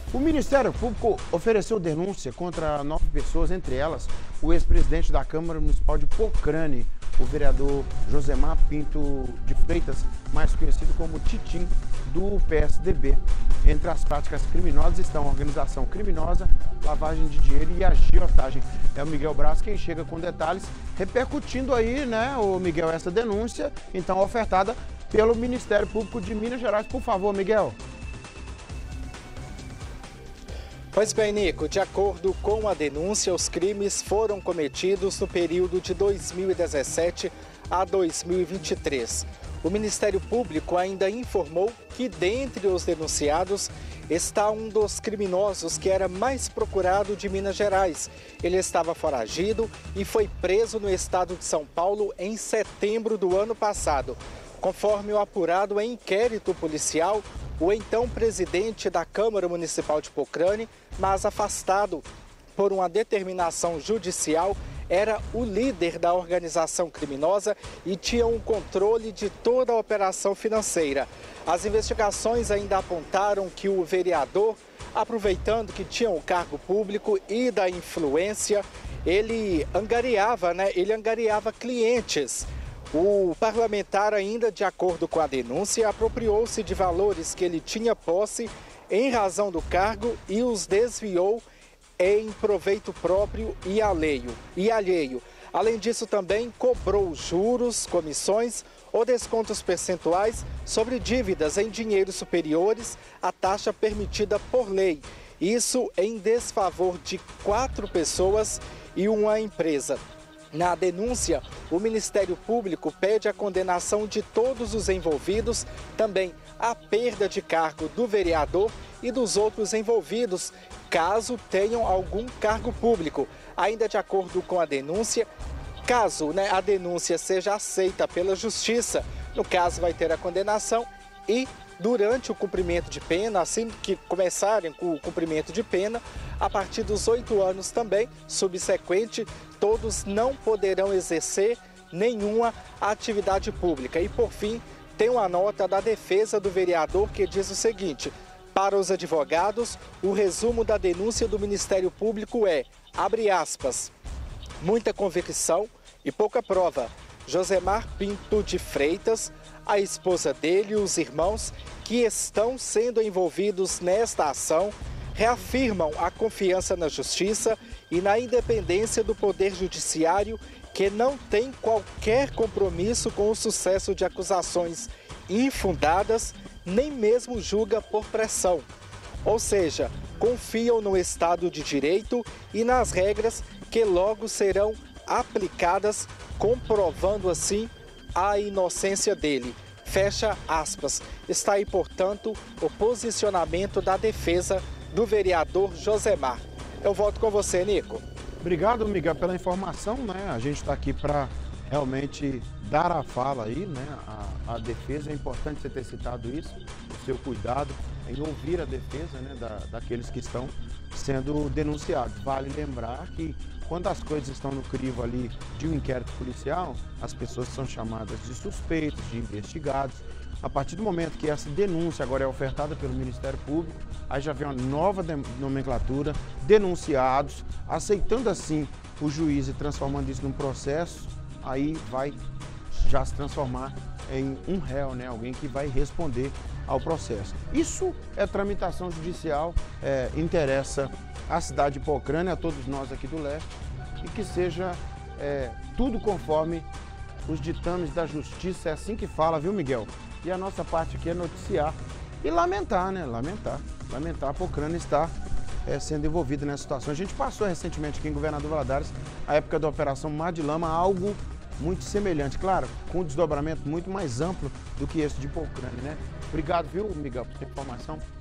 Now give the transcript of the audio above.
O Ministério Público ofereceu denúncia contra 9 pessoas, entre elas o ex-presidente da Câmara Municipal de Pocrane, o vereador Josemar Pinto de Freitas, mais conhecido como Titim, do PSDB. Entre as práticas criminosas estão organização criminosa, lavagem de dinheiro e agiotagem. É o Miguel Braz quem chega com detalhes, repercutindo aí, né, o Miguel, essa denúncia, então ofertada pelo Ministério Público de Minas Gerais. Por favor, Miguel. Pois bem, Nico, de acordo com a denúncia, os crimes foram cometidos no período de 2017 a 2023. O Ministério Público ainda informou que, dentre os denunciados, está um dos criminosos que era mais procurado de Minas Gerais. Ele estava foragido e foi preso no estado de São Paulo em setembro do ano passado. Conforme o apurado em inquérito policial, o então presidente da Câmara Municipal de Pocrane, mas afastado por uma determinação judicial, era o líder da organização criminosa e tinha um controle de toda a operação financeira. As investigações ainda apontaram que o vereador, aproveitando que tinha o cargo público e da influência, ele angariava clientes. O parlamentar ainda, de acordo com a denúncia, apropriou-se de valores que ele tinha posse em razão do cargo e os desviou em proveito próprio e alheio. Além disso, também cobrou juros, comissões ou descontos percentuais sobre dívidas em dinheiros superiores à taxa permitida por lei. Isso em desfavor de 4 pessoas e uma empresa. Na denúncia, o Ministério Público pede a condenação de todos os envolvidos, também a perda de cargo do vereador e dos outros envolvidos, caso tenham algum cargo público. Ainda de acordo com a denúncia, caso a denúncia seja aceita pela Justiça, no caso vai ter a condenação e durante o cumprimento de pena, assim que começarem com o cumprimento de pena, a partir dos 8 anos também, subsequente, todos não poderão exercer nenhuma atividade pública. E por fim, tem uma nota da defesa do vereador que diz o seguinte: para os advogados, o resumo da denúncia do Ministério Público é, abre aspas, muita convicção e pouca prova. Josemar Pinto de Freitas, a esposa dele e os irmãos que estão sendo envolvidos nesta ação reafirmam a confiança na Justiça e na independência do Poder Judiciário, que não tem qualquer compromisso com o sucesso de acusações infundadas, nem mesmo julga por pressão. Ou seja, confiam no Estado de Direito e nas regras que logo serão aplicadas, comprovando assim a inocência dele. Fecha aspas. Está aí, portanto, o posicionamento da defesa do vereador Josemar. Eu volto com você, Nico. Obrigado, Miguel, pela informação, né? A gente está aqui para realmente dar a fala aí, né? A defesa, é importante você ter citado isso, o seu cuidado em ouvir a defesa, né? Daqueles que estão sendo denunciados. Vale lembrar que quando as coisas estão no crivo ali de um inquérito policial, as pessoas são chamadas de suspeitos, de investigados. A partir do momento que essa denúncia agora é ofertada pelo Ministério Público, aí já vem uma nova nomenclatura, denunciados, aceitando assim o juiz e transformando isso num processo, aí vai já se transformar em um réu, né? Alguém que vai responder ao processo. Isso é tramitação judicial, interessa à cidade de Pocrane, a todos nós aqui do leste, e que seja tudo conforme os ditames da justiça, é assim que fala, viu, Miguel? E a nossa parte aqui é noticiar e lamentar, né? Lamentar, Pocrane está sendo envolvida nessa situação. A gente passou recentemente aqui em Governador Valadares, a época da Operação Mar de Lama, algo muito semelhante, claro, com um desdobramento muito mais amplo do que esse de Pocrane, né? Obrigado, viu, Miguel, por sua informação.